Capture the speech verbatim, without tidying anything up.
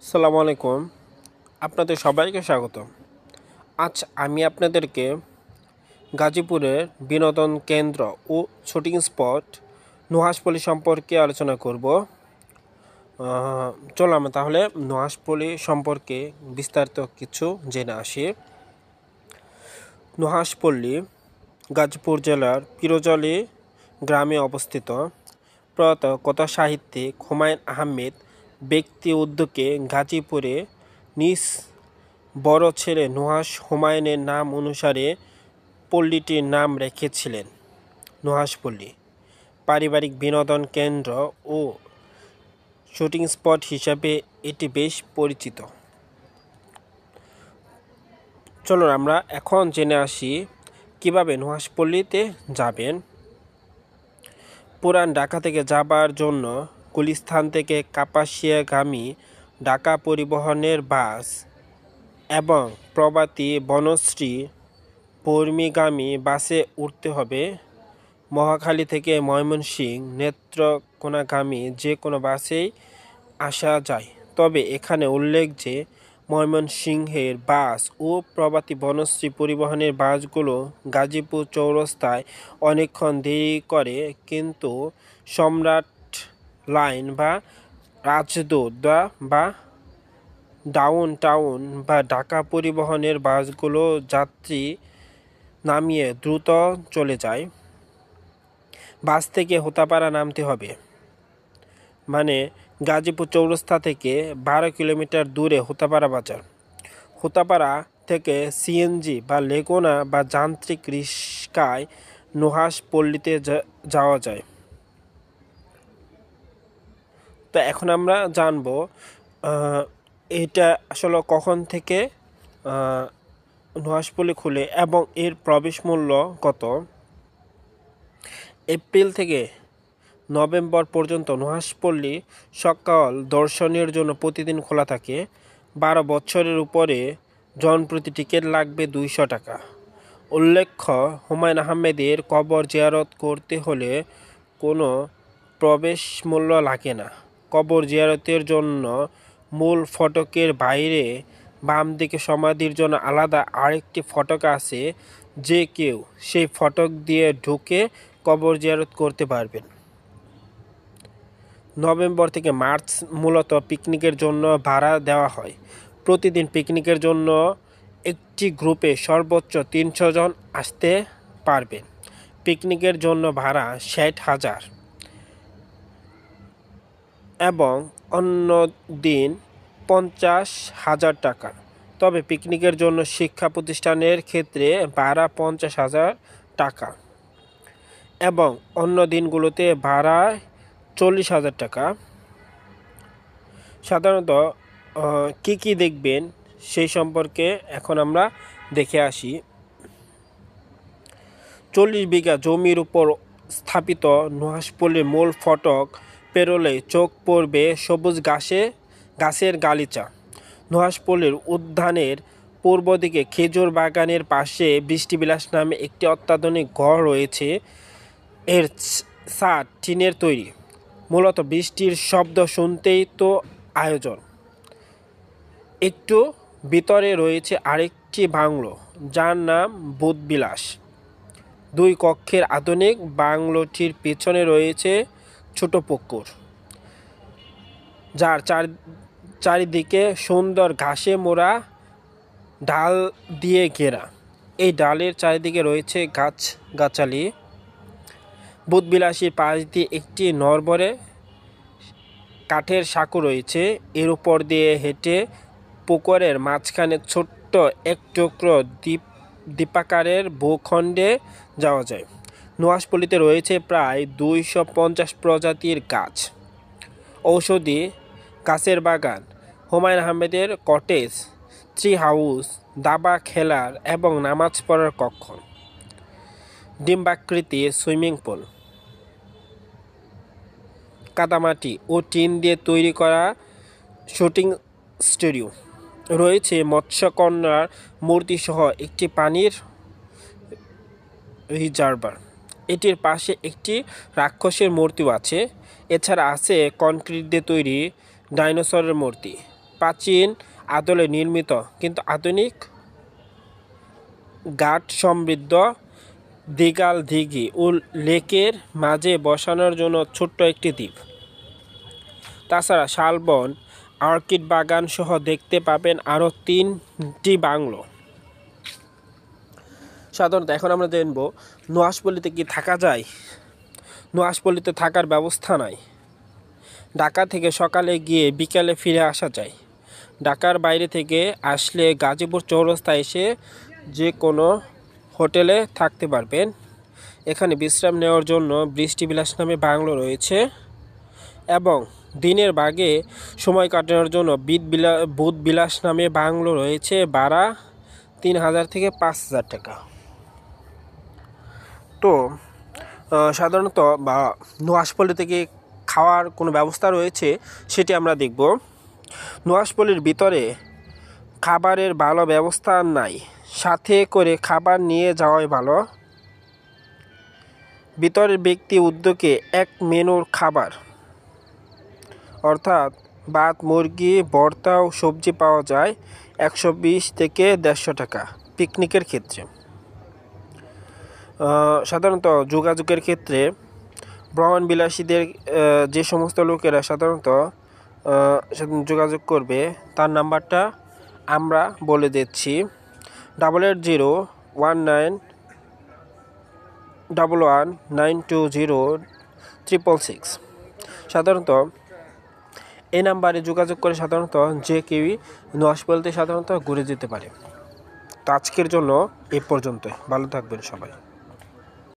আসসালামু আলাইকুম। আপনাদের সবাইকে স্বাগত। আজ আমি আপনাদেরকে গাজীপুরের বিনোদন কেন্দ্র ও শুটিং স্পট নুহাশপল্লী সম্পর্কে আলোচনা করব। চলুন আমরা তাহলে নুহাশপল্লী সম্পর্কে বিস্তারিত কিছু জেনে আসি। নুহাশপল্লী গাজীপুর জেলার পিরোজলি গ্রামে অবস্থিত। প্রয়াত কথা সাহিত্যিক হুমায়ুন আহমেদ ব্যক্তি উদ্যোগে গাজীপুরে নিজ বড় ছেলে নুহাশ হুমায়ুনের নাম অনুসারে পল্লীটির নাম রেখেছিলেন নুহাশপল্লী। পারিবারিক বিনোদন কেন্দ্র ও শুটিং স্পট হিসাবে এটি বেশ পরিচিত। চলুন আমরা এখন জেনে আসি কিভাবে নুহাশপল্লীতে যাবেন। পুরান ঢাকা থেকে যাবার জন্য গুলিস্তান থেকে কাপাসিয়াগামী ঢাকা পরিবহনের বাস এবং প্রভাতী বনশ্রী বর্মীগামী বাসে উঠতে হবে। মহাখালী থেকে ময়মনসিংহ নেত্রকোনাগামী যে কোনো বাসেই আসা যায়, তবে এখানে উল্লেখ যে ময়মনসিংহের বাস ও প্রভাতী বনশ্রী পরিবহনের বাসগুলো গাজীপুর চৌরাস্তায় অনেকক্ষণ দেরি করে, কিন্তু সম্রাট লাইন বা রাজদূত বা ডাউন টাউন বা ঢাকা পরিবহনের বাসগুলো যাত্রী নামিয়ে দ্রুত চলে যায়। বাস থেকে হোতাপাড়া নামতে হবে, মানে গাজীপুর চৌরাস্তা থেকে বারো কিলোমিটার দূরে হোতাপাড়া বাজার। হোতাপাড়া থেকে সিএনজি বা লেগুনা বা যান্ত্রিক রিক্সায় নুহাশপল্লীতে যাওয়া যায়। তো এখন আমরা জানব এটা আসলে কখন থেকে নুহাশপল্লী খুলে এবং এর প্রবেশ মূল্য কত। এপ্রিল থেকে নভেম্বর পর্যন্ত নুহাশপল্লী সকাল দর্শনের জন্য প্রতিদিন খোলা থাকে। বারো বছরের উপরে জনপ্রতি টিকিট লাগবে দুইশো টাকা। উল্লেখ্য, হুমায়ুন আহমেদের কবর জিয়ারত করতে হলে কোনো প্রবেশ মূল্য লাগে না। কবর জিয়ারতের জন্য মূল ফটকের বাইরে বাম দিকে সমাধির জন্য আলাদা আরেকটি ফটক আছে, যে কেউ সেই ফটক দিয়ে ঢুকে কবর জিয়ারত করতে পারবেন। নভেম্বর থেকে মার্চ মূলত পিকনিকের জন্য ভাড়া দেওয়া হয়। প্রতিদিন পিকনিকের জন্য একটি গ্রুপে সর্বোচ্চ তিনশো জন আসতে পারবেন। পিকনিকের জন্য ভাড়া ষাট হাজার এবং অন্য দিন পঞ্চাশ হাজার টাকা। তবে পিকনিকের জন্য শিক্ষা প্রতিষ্ঠানের ক্ষেত্রে ভাড়া পঞ্চাশ হাজার টাকা এবং অন্য দিনগুলোতে ভাড়া চল্লিশ হাজার টাকা। সাধারণত কি কি দেখবেন সেই সম্পর্কে এখন আমরা দেখে আসি। চল্লিশ বিঘা জমির উপর স্থাপিত নুহাশপল্লীর মূল ফটক পেরোলে চোখ পড়বে সবুজ ঘাসে গাছের গালিচা। নুহাশপল্লীর উদ্যানের পূর্ব দিকে খেজুর বাগানের পাশে বৃষ্টিবিলাস নামে একটি অত্যাধুনিক ঘর রয়েছে। এর ছাদ টিনের তৈরি। মূলত বৃষ্টির শব্দ শুনতেই তো আয়োজন। একটু ভিতরে রয়েছে আরেকটি বাংলো, যার নাম বুধবিলাস। দুই কক্ষের আধুনিক বাংলোটির পেছনে রয়েছে ছোট পুকুর, যার চারিদিকে সুন্দর ঘাসে মোড়া ডাল দিয়ে ঘেরা। এই ডালের চারিদিকে রয়েছে গাছ গাছালি। বুধবিলাসীর পাশ দিয়ে একটি নড়বড়ে কাঠের সাঁকো রয়েছে। এর উপর দিয়ে হেঁটে পুকুরের মাঝখানে ছোট্ট এক টুকরো দ্বীপ দ্বীপাকারের ভূখণ্ডে যাওয়া যায়। নুহাশপল্লীতে রয়েছে প্রায় দুইশো পঞ্চাশ প্রজাতির গাছ, ঔষধি গাছের বাগান, হুমায়ুন আহমেদের কটেজ, ট্রি হাউস, দাবা খেলার এবং নামাজ পড়ার কক্ষ, ডিম্বাকৃতির সুইমিং পুল, কাদামাটি ও টিন দিয়ে তৈরি করা শুটিং স্টুডিও, রয়েছে মৎস্যকন্যার মূর্তিসহ একটি পানির রিজার্ভার। এটির পাশে একটি রাক্ষসের মূর্তিও আছে। এছাড়া আছে কনক্রিট দিয়ে তৈরি ডাইনোসরের মূর্তি। প্রাচীন আদলে নির্মিত কিন্তু আধুনিক ঘাট সমৃদ্ধ দিঘাল দিঘি ও লেকের মাঝে বসানোর জন্য ছোট্ট একটি দ্বীপ। তাছাড়া শালবন, অর্কিড বাগান সহ দেখতে পাবেন আরও তিনটি বাংলো। সাধারণত এখন আমরা জানব নুহাশপল্লীতে কি থাকা যায়। নুহাশপল্লীতে থাকার ব্যবস্থা নাই। ঢাকা থেকে সকালে গিয়ে বিকালে ফিরে আসা যায়। ঢাকার বাইরে থেকে আসলে গাজীপুর চৌরাস্তায় এসে যে কোনো হোটেলে থাকতে পারবেন। এখানে বিশ্রাম নেওয়ার জন্য বৃষ্টি বিলাস নামে বাংলো রয়েছে এবং দিনের ভাগে সময় কাটানোর জন্য বিদ বিলা বুধ বিলাস নামে বাংলো রয়েছে। ভাড়া তিন হাজার থেকে পাঁচ হাজার টাকা। তো সাধারণত বা নুহাশপল্লী থেকে খাওয়ার কোনো ব্যবস্থা রয়েছে সেটি আমরা দেখব। নুহাশপল্লীর ভিতরে খাবারের ভালো ব্যবস্থা নাই, সাথে করে খাবার নিয়ে যাওয়াই ভালো। ভিতরের ব্যক্তি উদ্যোগে এক মেনুর খাবার অর্থাৎ ভাত, মুরগি, ভর্তা ও সবজি পাওয়া যায় একশো বিশ থেকে দেড়শো টাকা পিকনিকের ক্ষেত্রে। সাধারণত যোগাযোগের ক্ষেত্রে ভ্রমণবিলাসীদের যে সমস্ত লোকেরা সাধারণত যোগাযোগ করবে তার নাম্বারটা আমরা বলে দিচ্ছি। Double eight zero one nine double one nine two zero triple six. সাধারণত এই নাম্বারে যোগাযোগ করে সাধারণত যে কেউই নুহাশপল্লীতে সাধারণত ঘুরে যেতে পারে। তো আজকের জন্য এ পর্যন্ত। ভালো থাকবেন সবাই।